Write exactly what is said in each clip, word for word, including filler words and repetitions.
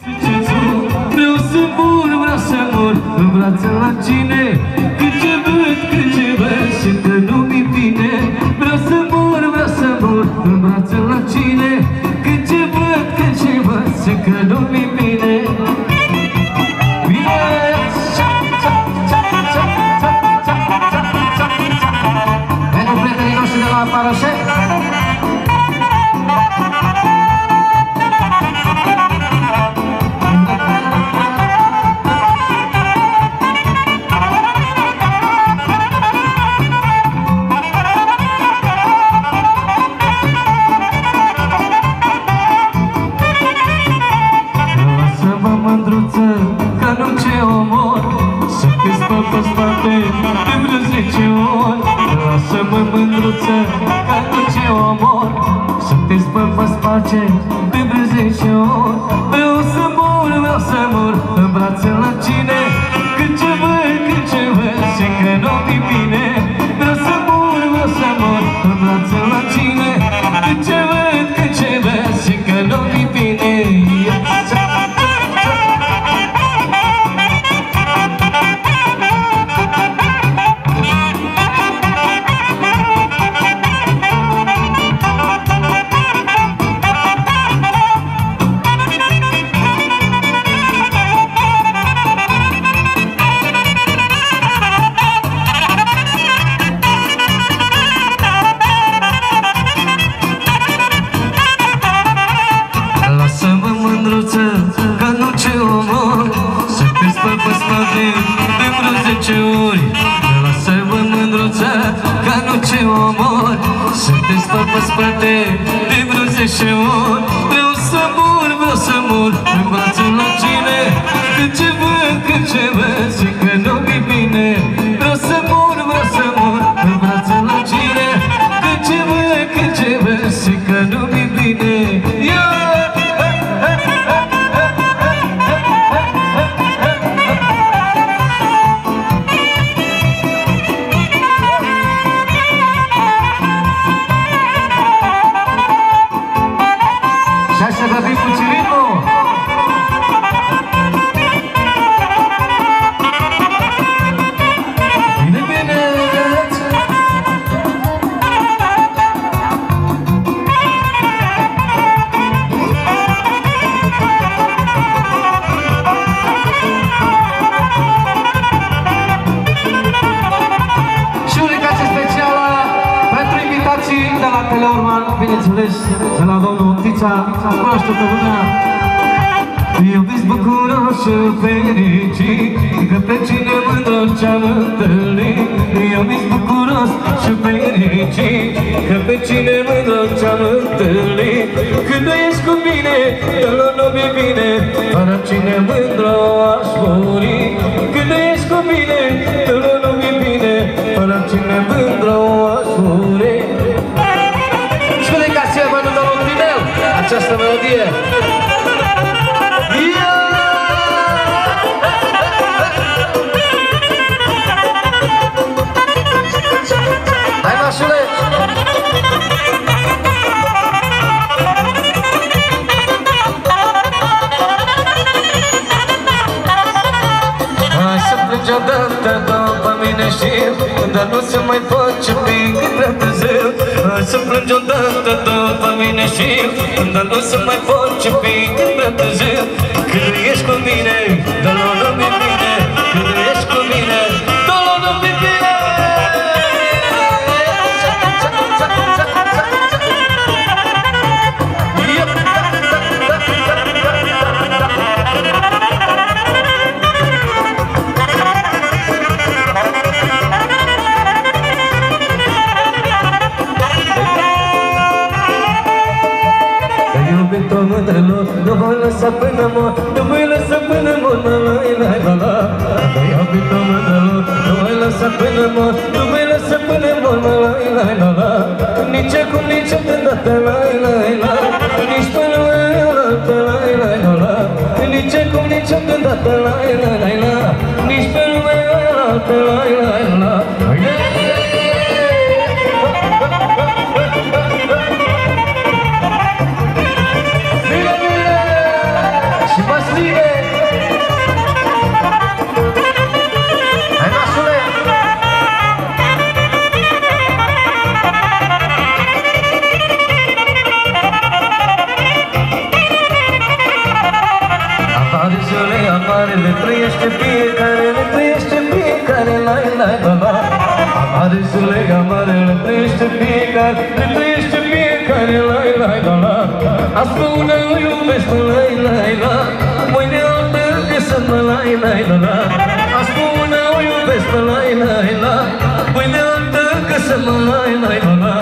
Vreau să mor, vreau să mor în brațe la cine? Cât ce văd, cât ce văd și că nu-mi bine. Vreau să mor, vreau să mor în brațe la cine? Cât ce văd, cât ce văd și că nu-mi bine. Pentru prietenii noștri de la Parașe. Lasă-mă mândruță, ca nu ce omor, să te spăl pe space de vreo zece ori. Vreau să mor, vreau să mor în brațe la cine? Cât ce văd, cât ce văd și că nu-mi bine. Vreau să mor, vreau să mor în brațe la cine? Cât ce văd, cât ce văd și că nu-mi bine. Lasă-mă mândruță, ca nu ce omor, să te spăl pe spate de vreo zece ori. Vreau să mor, vreau să mor în brațe la cine? Cât ce văd, cât ce văd și că nu-mi bine. Vreau să mor, vreau să mor în brațe la cine? Cât ce văd, cât ce văd și că nu-mi bine. Bineînțeles, de la domnul Tița, cunoaște pe lumea. Iubiți bucuroșul fericit, că pe cine mândru ce-am întâlnit. Iubiți bucuros și fericit, că pe cine mândru ce-am întâlnit. Când nu ești cu mine, deloc nu mi bine, fără cine mândru aș muri. Când nu ești cu mine, deloc nu mi bine, fără cine mândru aș muri. Această melodie. Hai, mașule! Hai să plângi odată după mine și dar nu se mai face pic prea târziu. Hai să plângi odată după mine și dar nu se mai face pic prea târziu. Când ești cu mine, dar nu nu-mi bine. Când ești cu mine, dar nu nu-mi bine. Nu voi lăsa până mor, nu voi lăsa până mor, la la la la la. Te iubit mândrălor, nu voi lăsa până mor, nu voi lăsa până mor, la la la la la. Nici acum, nici odată, la la la. Nici până la la la la la la. Nici acum, nici odată, la la la la. Nici până la la la la la. Și Vasile! Hai, nașule! Aparizule, apare, le trăiește fiecare, le trăiește fiecare, lai, lai, la, la. Aparizule, apare, le trăiește fiecare, le trăiește fiecare, lai, lai, la, la. Azi pe una o iubesc, mă, lai, lai, la. Mâine altă găsăm, mă, lai, lai, la, la. Azi pe una o iubesc, mă, lai, lai, la. Mâine altă găsăm, mă, lai, lai, la, la.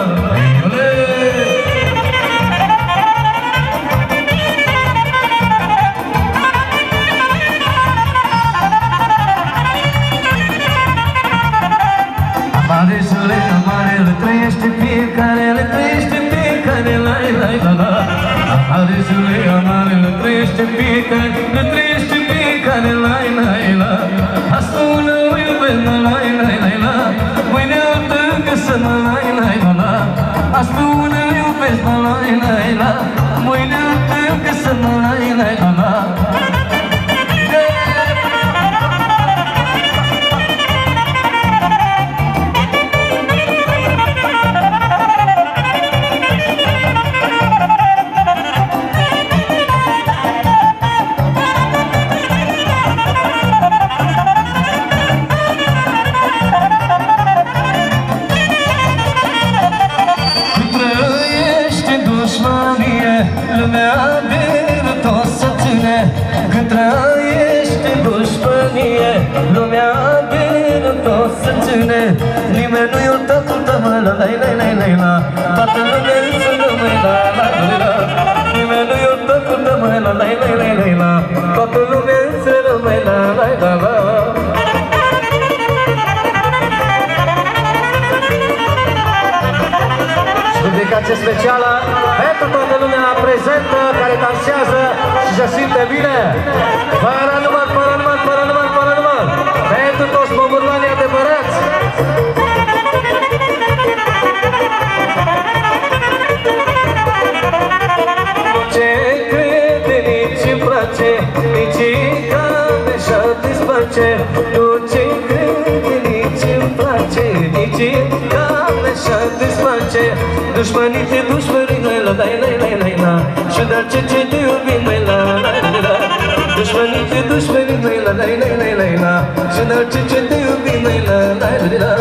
Aparizule, apare, le trăiește fiecare, le trăiește fiecare, lai, lai, la, la. Aparizule, apare, le trăiește fiecare, le trăiește fiecare, lai, lai, la. Asta una o iubesc, mă, lai, lai, lai, la. Mâine altă găsăm, mă, lai, lai, la, la. Asta una o iubesc, mă, lai, lai, la. Mâine altă găsăm, mă, lai, lai, la, la. Lumea vine tot să ține, când trăiește dușmănie. Lumea vine tot să ține, nimeni nu-i ul tătul tău, la la la la la la. Toată lumea să numai la la la la. Nimeni nu-i ul tătul tău, la la la la la la. Toată lumea să numai la la la la. Dedicație specială pentru toată lumea prezentă care dansează și se simte bine. Fără număr, fără număr, fără număr, fără număr. Pentru toți bomburlanii adevărați. Nu ce crede, nici-mi place, nici-i cade și-a disface. Nu ce crede, nici-mi place, nici-i cade și-a disface. Dușmanii te dușmării, lai la lai lai lai lai la. Și dar ce ce te iubim, lai la lai lai la. Dușmanii te dușmării, lai la lai lai lai lai la. Și dar ce ce te iubim, lai la lai lai la.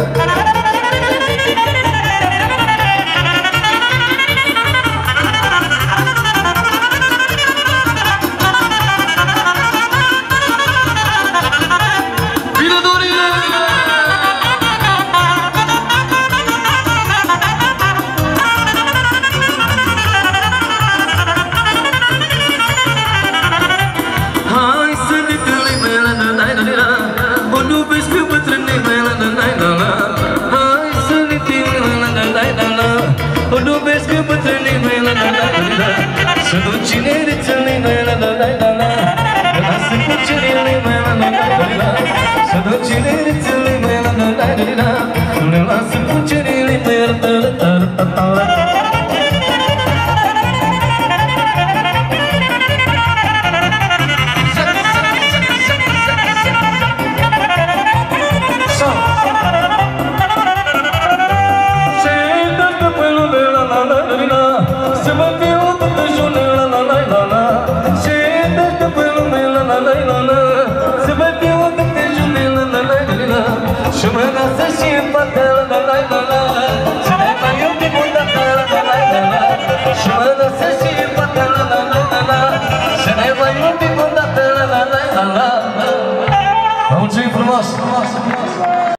Să duc cinerițele, la la la la la la. Lasă cucerile, la la la la la. Să duc cinerițele, la la la la la la. Lasă cucerile, la la la la la la. Și mă lasă și în pată, la la la la.